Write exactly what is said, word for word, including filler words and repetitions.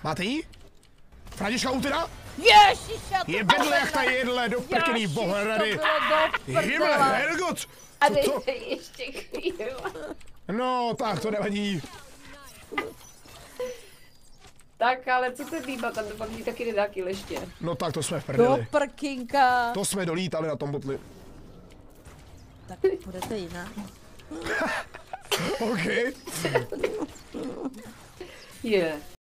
Máte jí? Františka Utina? Ježiša, to je vedle jak ta jedle do prkený bohrady. Himmel, Herrgott! A dejte ještě chvíli. No, tak to nevadí. Tak, ale co ten líba, tam dopadní taky nedá kileště. No tak to jsme v do prdeli. prkinka. To jsme dolítali na tom botli. Tak budete jinak. OK. Je. Yeah.